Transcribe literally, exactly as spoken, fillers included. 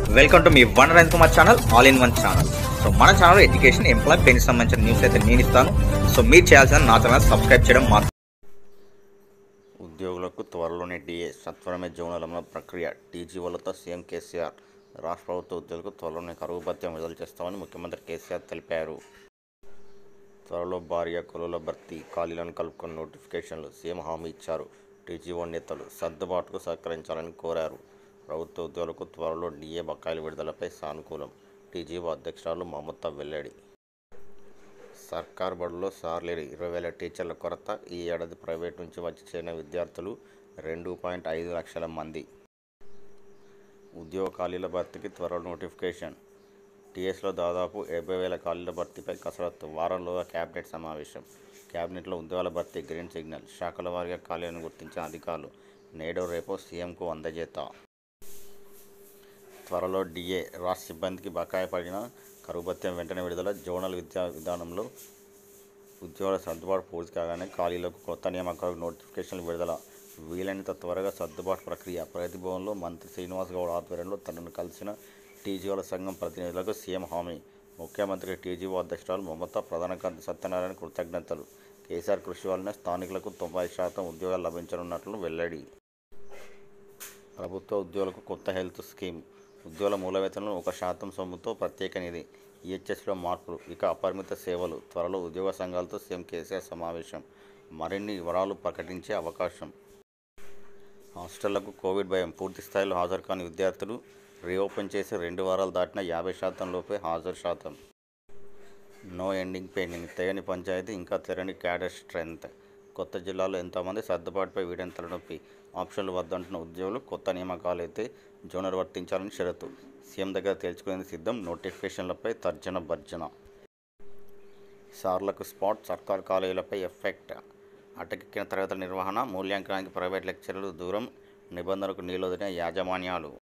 Welcome to మీ వన్ రైన్ Kumar channel all in one channel. So మన ఛానల్ ఎడ్యుకేషన్ ఎంప్లాయ్ పెన్కి సంబంధించిన న్యూస్ అయితే నేను ఇస్తాను. సో మీరు చేయాల్సిన నా ఛానల్ సబ్స్క్రైబ్ చేయడం మాత్రం. ఉద్యోగులకు త్వరలోనే డిఏ సత్వరమే జోనల్ అమలు ప్రక్రియ టీజీఓలతో సీఎం కేసీఆర్. రాష్ట్ర ప్రభుత్వ ఉద్యోగులకు త్వరలోనే కరువు భత్యం విడుదల చేస్తామని ముఖ్యమంత్రి కేసీఆర్ తెలిపారు. త్వరలో భార్య కొలువుల భర్తీ ఖాళీలను కలుపుకున్న నోటిఫికేషన్లు సీఎం హామీ ఇచ్చారు. టీజీఓ నేతలు సర్దుబాటుకు సహకరించాలని కోరారు. ప్రభుత్వ ఉద్యోగులకు త్వరలో డిఏ బకాయిల విడుదలపై సానుకూలం. టీజీఓ అధ్యక్షురాలు మమతా వెల్లడి. సర్కార్ బడుల్లో సార్లేరు ఇరవై వేల టీచర్ల కొరత. ఈ ఏడాది ప్రైవేట్ నుంచి వచ్చి చేరిన విద్యార్థులు రెండు పాయింట్ ఐదు లక్షల మంది. ఉద్యోగ ఖాళీల భర్తీకి త్వరలో నోటిఫికేషన్. టీఎస్లో దాదాపు యాభై వేల ఖాళీల భర్తీపై కసరత్తు. వారంలోగా క్యాబినెట్ సమావేశం. క్యాబినెట్లో ఉద్యోగాల భర్తీ గ్రీన్ సిగ్నల్. శాఖల వారీగా ఖాళీలను గుర్తించిన అధికారులు నేడో రేపో సీఎంకు అందజేత. త్వరలో డిఏ రాష్ట్ర సిబ్బందికి బకాయి పడిన కరువు భత్యం వెంటనే విడుదల. జోనల్ విద్యా విధానంలో ఉద్యోగాల సర్దుబాటు పూర్తి కాగానే ఖాళీలకు కొత్త నియామకాలకు నోటిఫికేషన్లు విడుదల. వీలైనంత త్వరగా సర్దుబాటు ప్రక్రియ. ప్రగతి భవన్లో మంత్రి శ్రీనివాస్ గౌడ్ ఆధ్వర్యంలో తనను కలిసిన టీజీఓల సంఘం ప్రతినిధులకు సీఎం హామీ. ముఖ్యమంత్రి టీజీఓ అధ్యక్షురాలు మమతా, ప్రధాన కార్యదర్శి సత్యనారాయణ కృతజ్ఞతలు. కేసీఆర్ కృషి వల్లనే స్థానికులకు తొంభై శాతం ఉద్యోగాలు లభించనున్నట్లు వెల్లడి. ప్రభుత్వ ఉద్యోగులకు కొత్త హెల్త్ స్కీమ్. ఉద్యోగుల మూల వేతనంలో ఒక శాతం సొమ్ముతో ప్రత్యేక నిధి. ఈహెచ్ఎస్లో మార్పులు. ఇక అపరిమిత సేవలు. త్వరలో ఉద్యోగ సంఘాలతో సీఎం కేసీఆర్ సమావేశం. మరిన్ని వివరాలు ప్రకటించే అవకాశం. హాస్టళ్లకు కోవిడ్ భయం. పూర్తి స్థాయిలో హాజరు కాని విద్యార్థులు రీఓపెన్ చేసి రెండు వారాలు దాటిన యాభై శాతం లోపే హాజరు శాతం. No ending pending. తెగని పంచాయతీ ఇంకా తెరని క్యాడర్ స్ట్రెంత్. కొత్త జిల్లాలో ఎంతోమంది సర్దుబాటుపై వీడని తలనొప్పి. ఆప్షన్లు వద్దంటున్న ఉద్యోగులు కొత్త నియామకాలు అయితే జోనర్ వర్తించాలని షరతు. సీఎం దగ్గర తేల్చుకునేందుకు సిద్ధం. నోటిఫికేషన్లపై తర్జన భర్జన. సార్లకు స్పాట్. సర్కారు కాలేజీలపై ఎఫెక్ట్. అటకెక్కిన తరగతుల నిర్వహణ, మూల్యాంకనానికి ప్రైవేట్ లెక్చరర్లు దూరం. నిబంధనలకు నీలొదిలిన యాజమాన్యాలు.